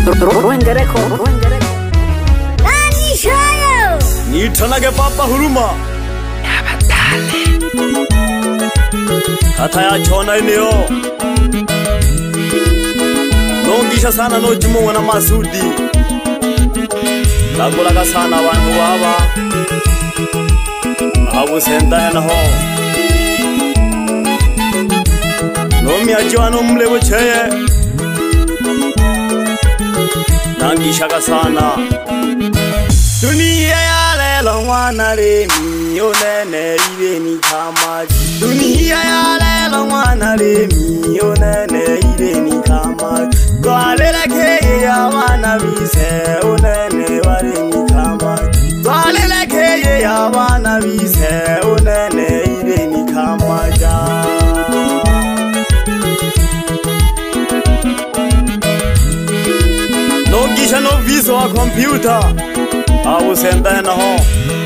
Nitanage papa huruma Kata ya chona eneo Nongisha sana no jimu wana masudi Kagulaga sana wangu wawa Awu senda hena ho Nomi ajiwa no mlewe cheye Nangishaga sana Dunia ya lelo mwana remi Yonene ibe ni kamaji Dunia ya lelo mwana remi Yonene ibe ni kamaji Gwalele keye ya wana bise Onene wale ni kamaji Gwalele keye ya wana bise Onene ibe ni kamaji No gisha no viso wa computer Awu senda na ho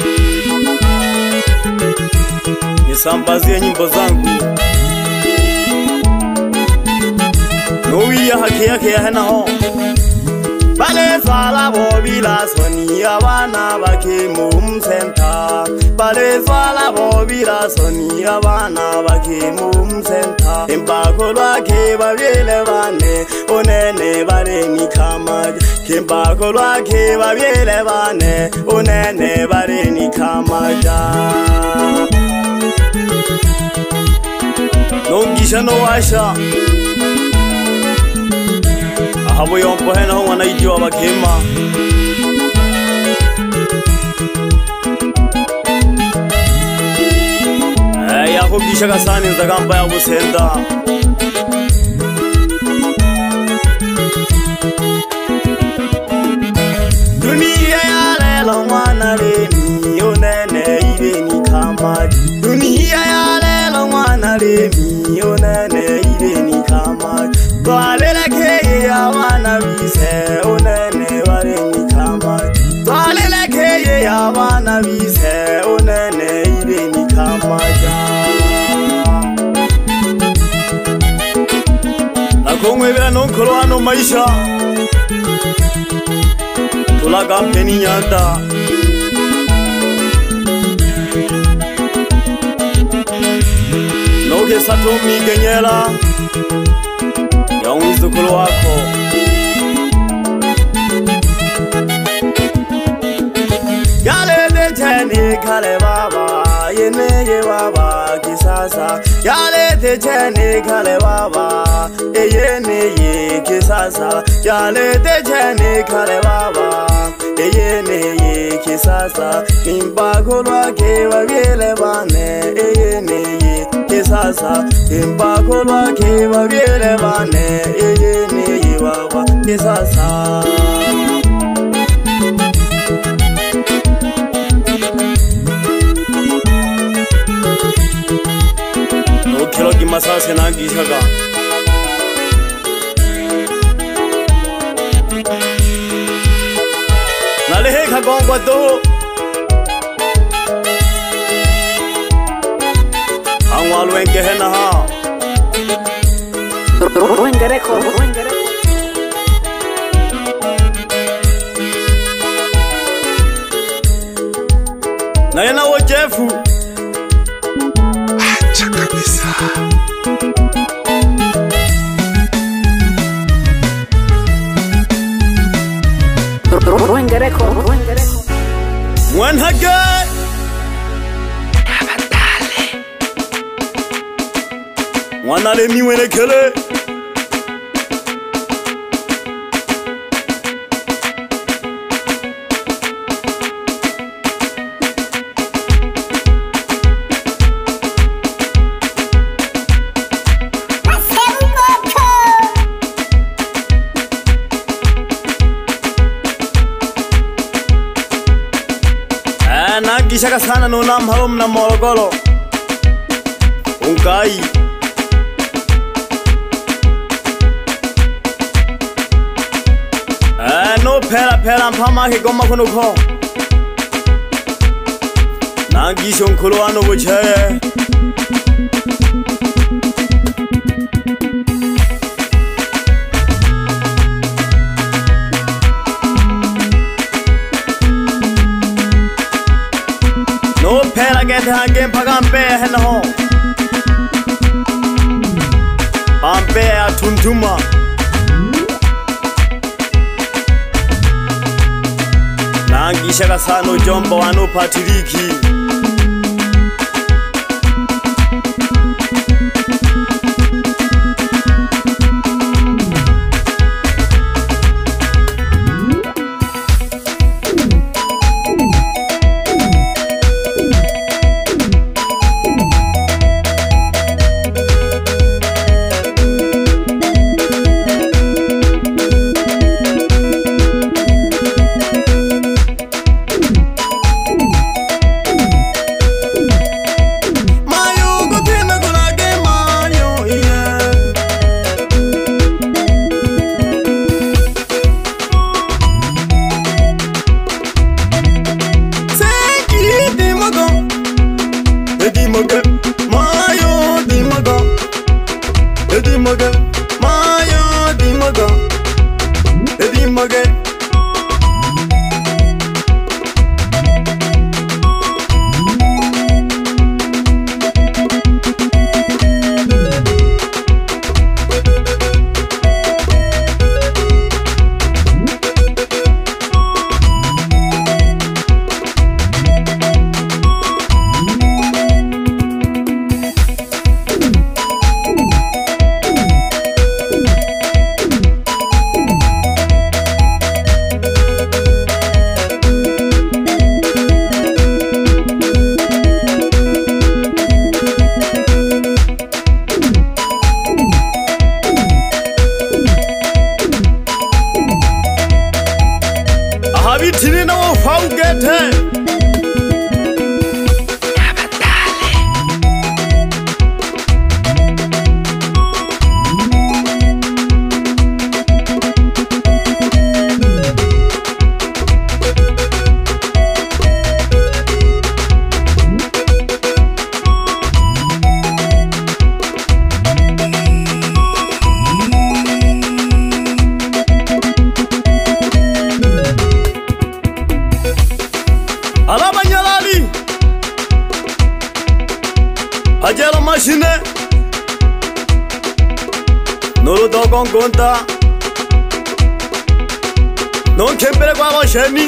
Nisambazie nyimbo zangu Nowiya hake yake ya hena ho Bale swala bobila soni abana bake mumsenta Bale swala bobila soni abana bake mumsenta Impako lwake babyele bane Onene bare ni kamaja Impako lwake babyele bane Onene bare ni kamaja Nongisha no washa Ahabo yompo hena ho wana ijiwa bakema Yako gisha kasani nzagamba ya busenda Dunia ya lelo mwana remi Yonene ibe ni kamaji Dunia ya lelo mwana remi Yonene ibe ni kamaji Gwalele keye ya wana bise Onene wale ni kamaji Gwalele keye ya wana bise Onene ibe ni kamaji Nakongwebera nonkolo ano maisha Tulaga mpeni nyanda Noge sato migenyela Ya unizukulu wako Yale de cheni kale baba Yene baba kisasa Yale de cheni kale baba Yene kisasa Yale de cheni kale baba Yene kisasa Impako lwake babyele bane Yene kisasa Impako lwake babyele bane Yene baba kisasa Kilo ki masase na gishaga Nalehe kagongwa do Angwalu enke hena ha Wengereko Na yena wo Jefu Mwanhage Mwanale miwene kele Nagishaga sana no namhalo mna Morogoro Ungai No pera mpama kigoma kunuko Nagisha unkulu wano bucheye Pampe है न हो Pampe ya Tuntuma Nangisha kasano jomba wano patiriki Ajela machine Nolo dogon conta Non kempere kwa washeni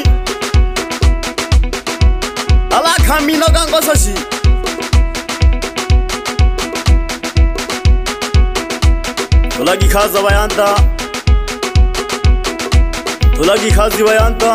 Ala kamino gango soshi Tulagi khaza bayanta Tulagi khazi bayanta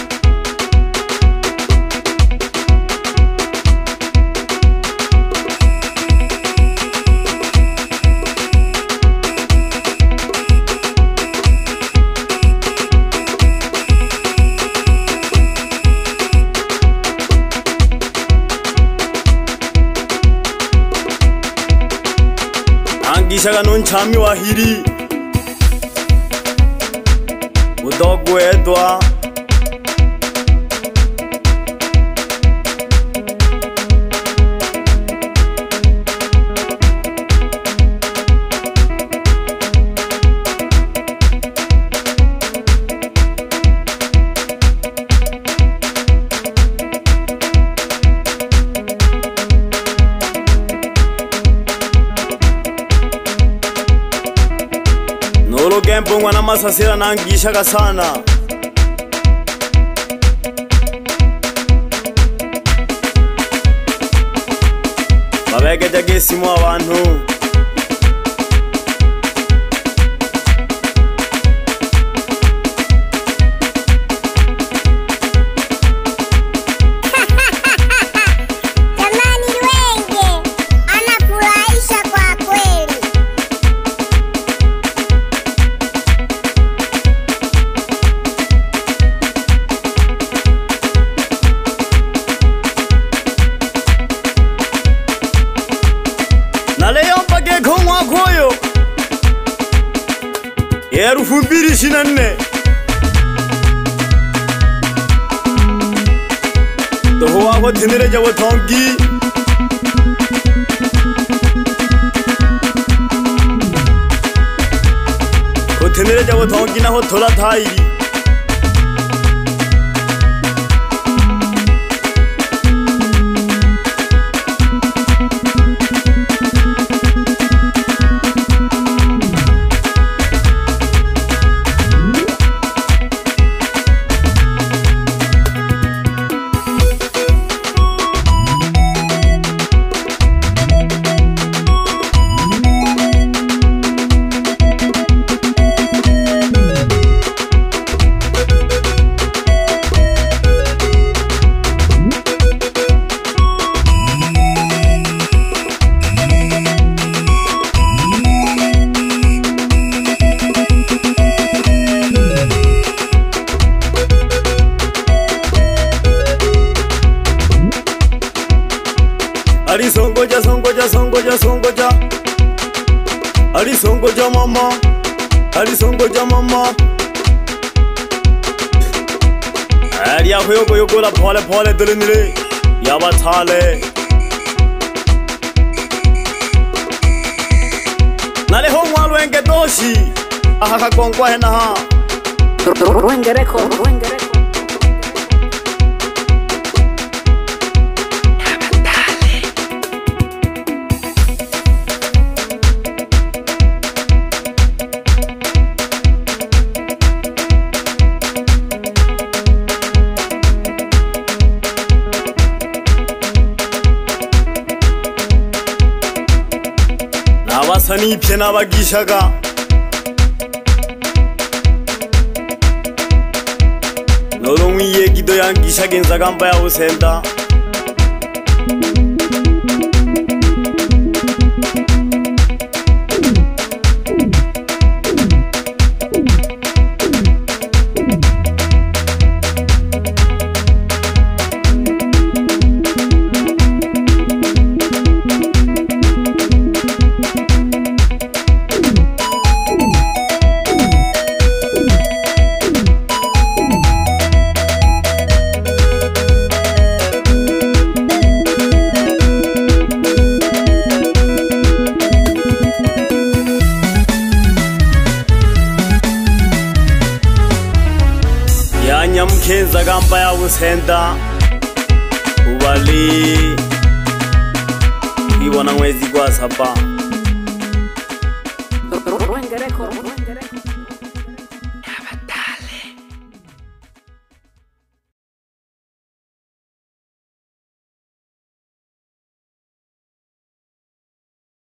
Angishaga non chami wahiri Udogo edwa Nolo gempo ngwana masasira nangishaga sana Babeke jagesimu abantu Erufu mbili shina nne Toho wako tinire jawa tongi Ko tinire jawa tongi na ho thola thai mama, alisongo ja mama. Aria hoyo yogola pole dulinire, yabatale. Nale hongwa luenge doshi, ahaka kongwa hena ha. Ruengereko. Abasani pena bagishaga Nolongwiye gido yangishaga inzagamba ya usenda Nyamkenza gamba ya usenda ubali ibona mwezi kwa sapa Ruengereko.